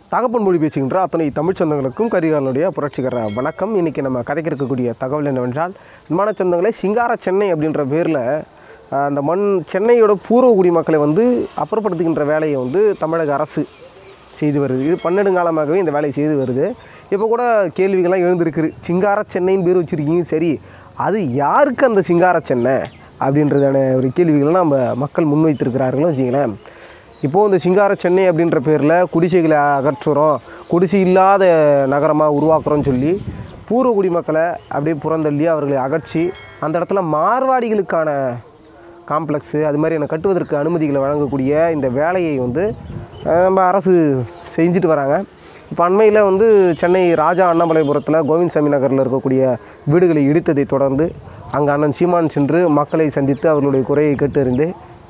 தகப்பன் மொழி பேசுகின்ற அத்தனை தமிழ் சொந்தங்களுக்கும் கரிகாலனுடைய புரட்சிகர வணக்கம். இன்றைக்கி நம்ம கதைக்கு இருக்கக்கூடிய தகவல் என்னவென்றால், விமான சொந்தங்களே, சிங்கார சென்னை அப்படின்ற பேரில் அந்த சென்னையோட பூர்வ குடிமக்களை அப்புறப்படுத்துகின்ற வேலையை தமிழக அரசு செய்து வருது. இது பன்னெடுங்காலமாகவே இந்த வேலையை செய்து வருது. இப்போ கூட கேள்விகள்லாம் எழுந்திருக்குது. சிங்கார சென்னைன்னு பேர் வச்சுருக்கீங்க, சரி, அது யாருக்கு அந்த சிங்கார சென்னை அப்படின்றதான ஒரு கேள்விகளை நம்ம மக்கள் முன்வைத்திருக்கிறார்களோ வச்சிங்களேன். இப்போது இந்த சிங்கார சென்னை அப்படின்ற பேரில் குடிசைகளை அகற்றுறோம், குடிசை இல்லாத நகரமாக உருவாக்குறோன்னு சொல்லி பூர்வ குடிமக்களை அப்படியே புறந்தள்ளி அவர்களை அகற்றி அந்த இடத்துல மார்வாடிகளுக்கான காம்ப்ளெக்ஸு அது மாதிரி கட்டுவதற்கு அனுமதிகளை வழங்கக்கூடிய இந்த வேலையை நம்ம அரசு செஞ்சுட்டு வராங்க. இப்போ அண்மையில் சென்னை ராஜா அண்ணாமலைபுரத்தில் கோவிந்தசாமி நகரில் இருக்கக்கூடிய வீடுகளை இடித்ததை தொடர்ந்து அங்கே அண்ணன் சீமான் சென்று மக்களை சந்தித்து அவர்களுடைய குறையை கேட்டறிந்து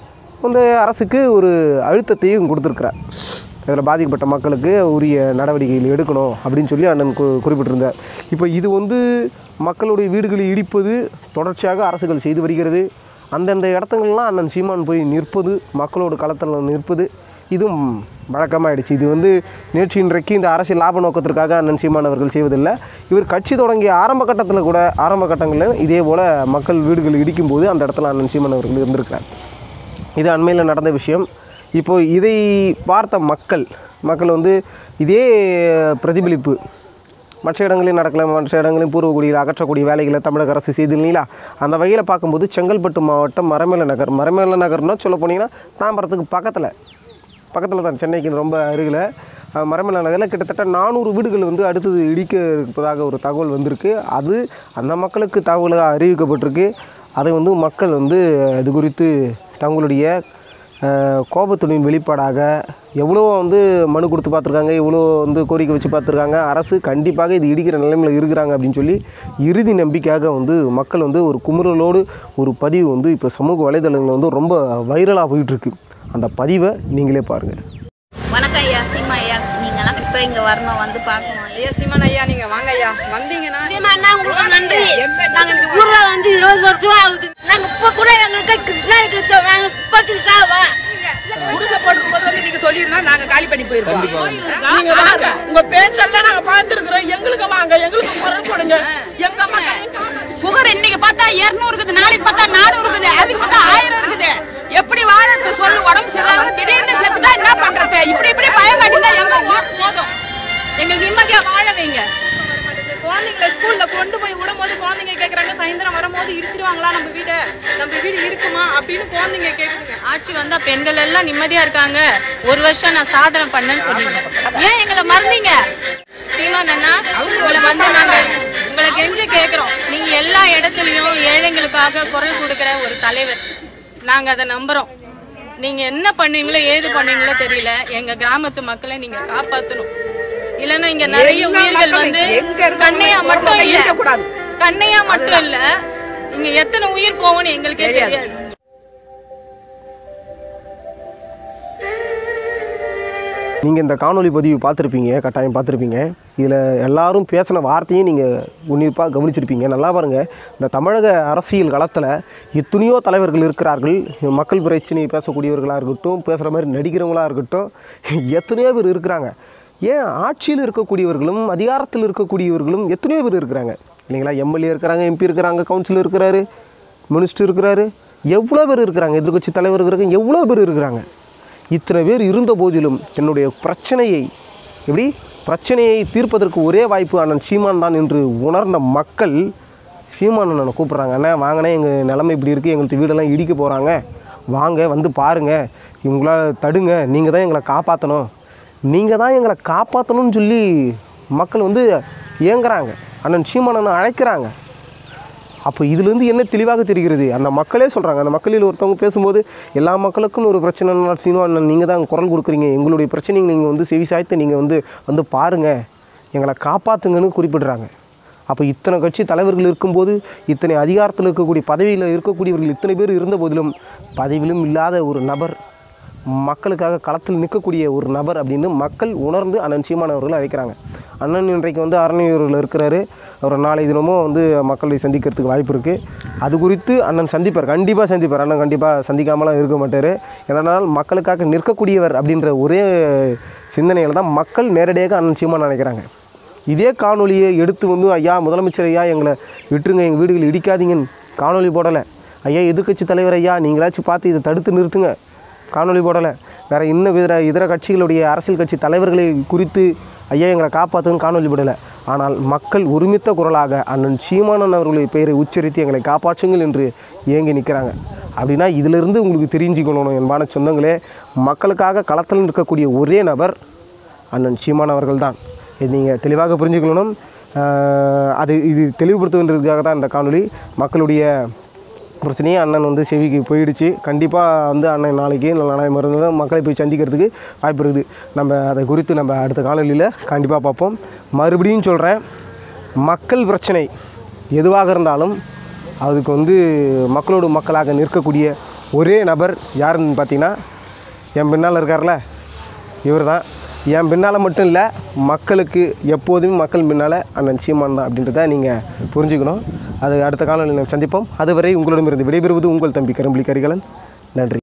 அரசுக்கு ஒரு அழுத்தத்தையும் கொடுத்துருக்கிறார். இதில் பாதிக்கப்பட்ட மக்களுக்கு உரிய நடவடிக்கைகள் எடுக்கணும் அப்படின்னு சொல்லி அண்ணன் குறிப்பிட்டிருந்தார். இப்போ இது மக்களுடைய வீடுகளை இடிப்பது தொடர்ச்சியாக அரசுகள் செய்து வருகிறது. அந்தந்த இடத்துங்கள்லாம் அண்ணன் சீமான் போய் நிற்பது, மக்களோட களத்தில் நிற்பது, இதுவும் வழக்கமாகிடுச்சு. இது நேற்று இன்றைக்கு இந்த அரசியல் லாப நோக்கத்திற்காக அண்ணன் சீமான் அவர்கள் செய்வதில்லை. இவர் கட்சி தொடங்கிய ஆரம்ப கட்டங்களில் இதே போல் மக்கள் வீடுகள் இடிக்கும்போது அந்த இடத்துல அண்ணன் சீமான் அவர்கள் இருந்திருக்கிறார். இது அண்மையில் நடந்த விஷயம். இப்போது இதை பார்த்த மக்கள் இதே பிரதிபலிப்பு மற்ற இடங்களில் நடக்கல, மற்ற இடங்களில் பூர்வக்குடியில் அகற்றக்கூடிய வேலைகளை தமிழக அரசு செய்து இல்லைங்களா. அந்த வகையில் பார்க்கும்போது செங்கல்பட்டு மாவட்டம் மரமேல நகர்னால் சொல்ல போனீங்கன்னா தாம்பரத்துக்கு பக்கத்தில் தான், சென்னைக்கு ரொம்ப அருகில் மரமேல நகரில் கிட்டத்தட்ட 400 வீடுகள் அடுத்தது இடிக்க இருப்பதாக ஒரு தகவல் வந்திருக்கு. அது அந்த மக்களுக்கு தகவலாக அறிவிக்கப்பட்டிருக்கு. அதை மக்கள் இது குறித்து தங்களுடைய கோபத்துடன் வெளிப்பாடாக எவ்வளோ மனு கொடுத்து பார்த்துருக்காங்க, எவ்வளோ கோரிக்கை வச்சு பார்த்துருக்காங்க. அரசு கண்டிப்பாக இது இடிக்கிற நிலைமையில் இருக்கிறாங்க அப்படின்னு சொல்லி இறுதி நம்பிக்கையாக மக்கள் ஒரு குமுறலோடு ஒரு பதிவு இப்போ சமூக வலைதளங்களில் ரொம்ப வைரலாக போயிட்டுருக்கு. அந்த பதிவை நீங்களே பாருங்கள். வணக்கம் ஐயா, சீமா ஐயா, நீங்களாம் இப்போ இங்கே வரணும், பார்க்கணும். ஐயா சீமான் ஐயா, நீங்கள் வாங்க ஐயா. வந்தீங்கன்னா சீமாண்ணா உங்களுக்கு நன்றி. நாங்கள் இந்த ஊரில் 20 வருஷம் ஆகுது. நாங்கள் இப்போ கூட எங்களுக்கு கிருஷ்ணாவுக்கு நாங்கள் கோச்சில் சாவா புதுசை போட்டுருக்கும் நீங்கள் சொல்லியிருந்தா நாங்கள் காலி பண்ணி போயிருக்கோம். நீங்கள் வாங்க, உங்கள் பேச்செல்லாம் நாங்கள் பார்த்துருக்குறோம். எங்களுக்கு வாங்க, எங்களுக்கு குரல் கொடுங்க. எங்கள் அம்மா சுகர் இன்னைக்கு பார்த்தா 200 இருக்குது, நாளைக்கு பார்த்தா 400 இருக்குது, அதுக்கு பார்த்தா 1000 இருக்குது. எப்படி வாழறது சொல்லு? உடம்பு சரியில்லாத திடீர்னு செத்துட்டா என்ன பண்றது? இப்படி பயம் காட்டினா எங்க போதும்? எங்களுக்கு நிம்மதியா வாழ வைங்க. குழந்தைங்களை ஸ்கூல்ல கொண்டு போய் விடும்போது குழந்தைங்க கேட்கறாங்க, சாயந்தரம் வரும்போது இடிச்சிருவாங்களா நம்ம வீடு இருக்குமா அப்படின்னு குழந்தைங்க கேட்குதுங்க. ஆட்சி வந்தா பெண்கள் எல்லாம் நிம்மதியா இருக்காங்க. ஒரு வருஷம் நான் சாதனை பண்ணேன்னு சொன்னீங்க, ஏன் எங்களை மறந்தீங்க? சீமான் அண்ணா, உங்களை நாங்க உங்களை கெஞ்ச கேட்கிறோம். நீங்க எல்லா இடத்துலயும் ஏழைங்களுக்காக குரல் கொடுக்கிற ஒரு தலைவர். நாங்க அதை நம்புறோம். நீங்க என்ன பண்ணுவீங்களோ ஏது பண்ணுவீங்களோ தெரியல, எங்க கிராமத்து மக்களை நீங்க காப்பாற்றணும். இல்லைன்னா இங்க நிறைய உயிர்கள் கண்ணையா மட்டும் இல்ல, இங்க எத்தனை உயிர் போகும்னு எங்களுக்கே தெரியாது. நீங்கள் இந்த காணொலி பதிவு பார்த்துருப்பீங்க, கட்டாயம் பார்த்துருப்பீங்க. இதில் எல்லாரும் பேசின வார்த்தையும் நீங்கள் உன்னிப்பாக கவனிச்சிருப்பீங்க. நல்லா பாருங்கள், இந்த தமிழக அரசியல் களத்தில் எத்தனையோ தலைவர்கள் இருக்கிறார்கள். மக்கள் பிரச்சனை பேசக்கூடியவர்களாக இருக்கட்டும், பேசுகிற மாதிரி நடிக்கிறவங்களாக இருக்கட்டும், எத்தனையோ பேர் இருக்கிறாங்க. ஏன் ஆட்சியில் இருக்கக்கூடியவர்களும் அதிகாரத்தில் இருக்கக்கூடியவர்களும் எத்தனையோ பேர் இருக்கிறாங்க இல்லைங்களா. எம்எல்ஏ இருக்கிறாங்க, எம்பி இருக்கிறாங்க, கவுன்சிலர் இருக்கிறாரு, மினிஸ்டர் இருக்கிறாரு, எவ்வளோ பேர் இருக்கிறாங்க, எதிர்கட்சி தலைவர் இருக்கிறாங்க, எவ்வளோ பேர் இருக்கிறாங்க. இத்தனை பேர் இருந்த போதிலும் என்னுடைய பிரச்சனையை தீர்ப்பதற்கு ஒரே வாய்ப்பு அண்ணன் சீமான் தான் என்று உணர்ந்த மக்கள் சீமான் அண்ணனை கூப்பிட்றாங்க. அண்ணா வாங்கினே, எங்கள் நிலைமை இப்படி இருக்குது, எங்களுக்கு வீடெல்லாம் இடிக்க போகிறாங்க, வாங்க பாருங்கள், இவங்களால் தடுங்க, நீங்கள் தான் எங்களை காப்பாற்றணும்னு சொல்லி மக்கள் ஏங்குறாங்க. அண்ணன் சீமான் அண்ணன் அழைக்கிறாங்க. அப்போ இதுலேருந்து என்ன தெளிவாக தெரிகிறது? அந்த மக்களே சொல்கிறாங்க. அந்த மக்களில் ஒருத்தவங்க பேசும்போது, எல்லா மக்களுக்கும் ஒரு பிரச்சனைனா சீமான் நீங்கள் தான் குரல் கொடுக்குறீங்க, எங்களுடைய பிரச்சனையை நீங்கள் செவி சாய்த்து நீங்கள் பாருங்கள், எங்களை காப்பாற்றுங்கன்னு குறிப்பிடுறாங்க. அப்போ இத்தனை கட்சி தலைவர்கள் இருக்கும்போது, இத்தனை அதிகாரத்தில் இருக்கக்கூடிய பதவியில் இருக்கக்கூடியவர்கள் இத்தனை பேர் இருந்த போதிலும், பதவியிலும் இல்லாத ஒரு நபர் மக்களுக்காக களத்தில் நிற்கக்கூடிய ஒரு நபர் அப்படின்னு மக்கள் உணர்ந்து அண்ணன் சீமான் அவர்களை அழைக்கிறாங்க. அண்ணன் இன்றைக்கு வந்து அரணையூரில் இருக்கிறாரு. அவர் நாளை தினமும் வந்து மக்களை சந்திக்கிறதுக்கு வாய்ப்பு இருக்குது. அது குறித்து அண்ணன் சந்திப்பார், கண்டிப்பாக சந்திப்பார். அண்ணன் கண்டிப்பாக சந்திக்காமலாம் இருக்க மாட்டார். ஏன்னால் மக்களுக்காக நிற்கக்கூடியவர் அப்படின்ற ஒரே சிந்தனையில் தான் மக்கள் நேரடியாக அண்ணன் சீமான் நினைக்கிறாங்க. இதே காணொலியை எடுத்து வந்து ஐயா முதலமைச்சர் ஐயா எங்களை விட்டுருங்க, எங்கள் வீடுகள் இடிக்காதீங்கன்னு காணொலி போடலை. ஐயா எதிர்க்கட்சி தலைவர் ஐயா நீங்களாச்சும் பார்த்து இதை தடுத்து நிறுத்துங்க காணொலி போடலை. வேறு இன்னும் இதர கட்சிகளுடைய அரசியல் கட்சி தலைவர்களை குறித்து ஐயா எங்களை காப்பாற்றுன்னு காணொலி போடலை. ஆனால் மக்கள் ஒருமித்த குரலாக அண்ணன் சீமானன் அவர்களுடைய பெயரை உச்சரித்து எங்களை காப்பாற்றுங்கள் என்று ஏங்கி நிற்கிறாங்க. அப்படின்னா இதிலிருந்து உங்களுக்கு தெரிஞ்சுக்கணும் என்பான சொந்தங்களே, மக்களுக்காக களத்தில் இருக்கக்கூடிய ஒரே நபர் அண்ணன் சீமான் அவர்கள் தான். இது நீங்கள் தெளிவாக புரிஞ்சுக்கணும். இது தெளிவுபடுத்துவதற்காக தான் இந்த காணொலி. மக்களுடைய பிரச்சனையே அண்ணன் வந்து செவிக்கு போயிடுச்சு. கண்டிப்பாக வந்து அண்ணன் நாளைக்கு நாளை மறுநாள் மக்களை போய் சந்திக்கிறதுக்கு வாய்ப்பு இருக்குது. நம்ம அதை குறித்து நம்ம அடுத்த காணொலியில் கண்டிப்பாக பார்ப்போம். மறுபடியும் சொல்கிறேன், மக்கள் பிரச்சனை எதுவாக இருந்தாலும் அதுக்கு வந்து மக்களோடு மக்களாக நிற்கக்கூடிய ஒரே நபர் யாருன்னு பார்த்தீங்கன்னா என் பின்னால் இருக்கார்ல இவர் தான். என் பின்னால் மட்டும் இல்லை, மக்களுக்கு எப்போதுமே மக்கள் பின்னால் அண்ணன் சீமான் தான் அப்படின்றத நீங்கள் புரிஞ்சுக்கணும். அது அடுத்த காலத்தில் சந்திப்போம். அதுவரை உங்களிடமிருந்து விடைபெறுவது உங்கள் தம்பி கரும்புலி கரிகாலன். நன்றி.